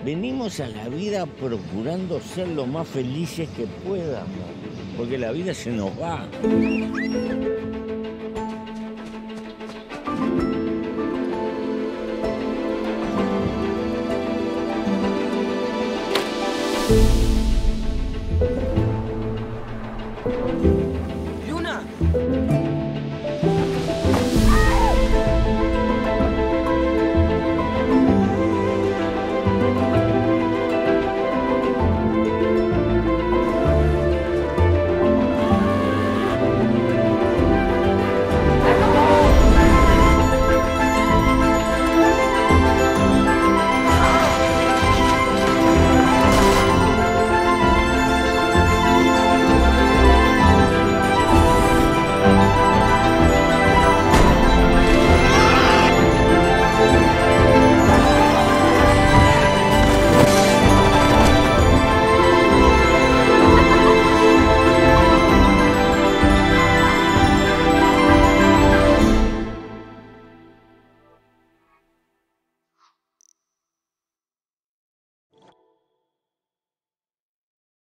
Venimos a la vida procurando ser lo más felices que podamos, porque la vida se nos va.